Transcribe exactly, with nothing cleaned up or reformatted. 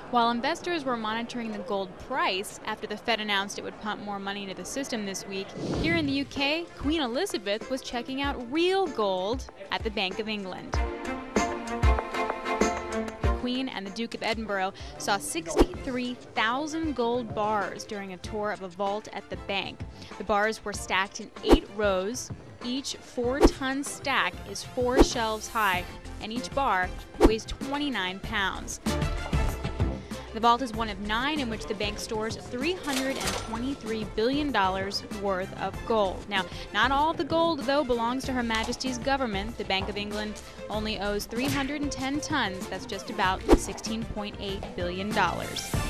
While investors were monitoring the gold price after the Fed announced it would pump more money into the system this week, here in the U K, Queen Elizabeth was checking out real gold at the Bank of England. The Queen and the Duke of Edinburgh saw sixty-three thousand gold bars during a tour of a vault at the bank. The bars were stacked in eight rows. Each four-ton stack is four shelves high, and each bar weighs twenty-nine pounds. The vault is one of nine in which the bank stores three hundred twenty-three billion dollars worth of gold. Now, not all of the gold, though, belongs to Her Majesty's government. The Bank of England only owes three hundred ten tons. That's just about sixteen point eight billion dollars.